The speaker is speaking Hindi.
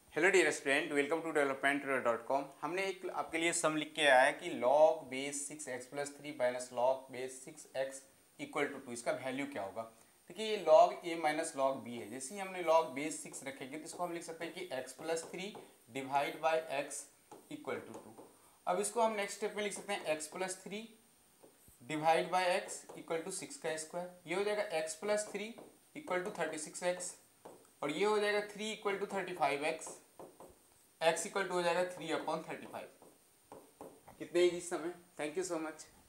Hello dear student, welcome to development.com। हमने एक आपके लिए सम लिख के आया है कि log base 6x plus 3 minus log base 6x equal to 2, इसका वैल्यू क्या होगा। देखिए ये log a minus log b है। जैसे ही हमने log बेस 6 रखेंगे तो इसको हम लिख सकते हैं कि x plus 3 divide by x equal to 2। अब इसको हम नेक्स्ट स्टेप में लिख सकते हैं x plus 3 divide by x equal to 6 का स्क्वायर। ये हो जाएगा x plus 3 equal to 36x और ये हो जाएगा 3 equal to 35x, x equal to हो जाएगा 3/35। कितने इजी सम है। Thank you so much.